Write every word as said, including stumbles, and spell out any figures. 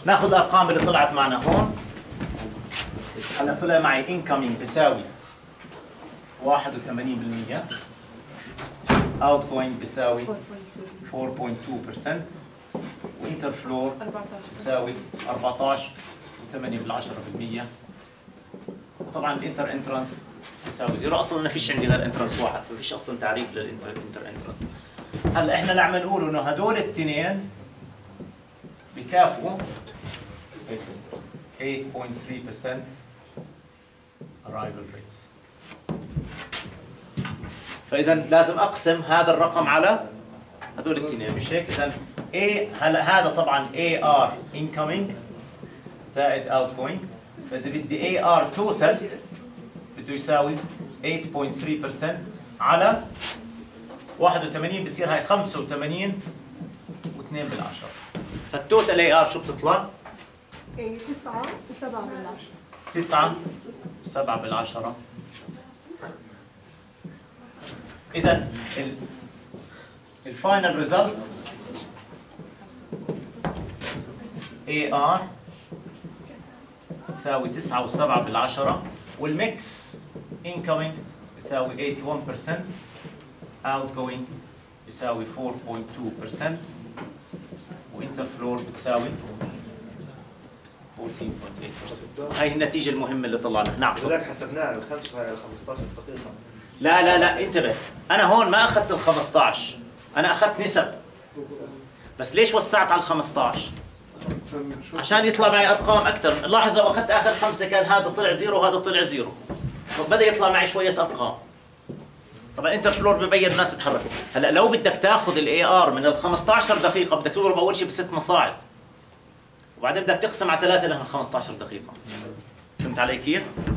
ناخذ الارقام اللي طلعت معنا هون. هلا طلع معي انكمينج بيساوي واحد وثمانين بالمئة، اوت جوينج بيساوي أربعة فاصلة اثنين بالمئة، وانتر فلور بيساوي أربعة عشر فاصلة ثمانية بالمئة. وطبعا الانتر انترنس بيساوي زيرو. اصلا ما فيش عندي غير انترنس واحد، فما فيش اصلا تعريف للانتر انتر انترنس. هلا احنا اللي عم نقوله انه هدول الاثنين بكافئوا ثمانية فاصلة ثلاثة بالمئة arrival rate. فاذا لازم اقسم هذا الرقم على هدول الاثنين، مش هيك؟ اذا A هلا هذا طبعا إيه آر incoming زائد outgoing، فاذا بدي إيه آر total بده يساوي ثمانية فاصلة ثلاثة بالمئة على واحد وثمانين، بتصير هاي خمسة وثمانين واثنين بالعشرة. فالتوتال إيه آر شو بتطلع؟ تسعة وسبعة بالعشرة. تسعة وسبعة بالعشرة. إذا الفاينل ريزلت إيه آر تساوي تسعة وسبعة بالعشرة، والميكس incoming يساوي ثمانية وثمانين بالمئة، outgoing يساوي أربعة فاصلة اثنين بالمئة، وانتر فلور بتساوي أربعة عشر فاصلة ثمانية بالمئة. هاي النتيجة المهمة اللي طلعنا. نعم. هذاك حسبناها الخمسة وهي خمسطعش دقيقة. لا لا لا انتبه، أنا هون ما أخذت ال خمسطعش، أنا أخذت نسب. بس ليش وسعت على ال خمسطعش؟ عشان يطلع معي أرقام أكثر. لاحظ لو أخذت آخر خمسة كان هذا طلع زيرو وهذا طلع زيرو، فبدأ يطلع معي شوية أرقام. طبعا انتر فلور ببين الناس تتحركوا. هلا لو بدك تاخذ الاي ار من ال خمسطعش دقيقة بدك تضرب أول شيء بست مصاعد، وبعدين بدك تقسم على ثلاثة لأنها خمسطعش دقيقة. فهمت علي كيف؟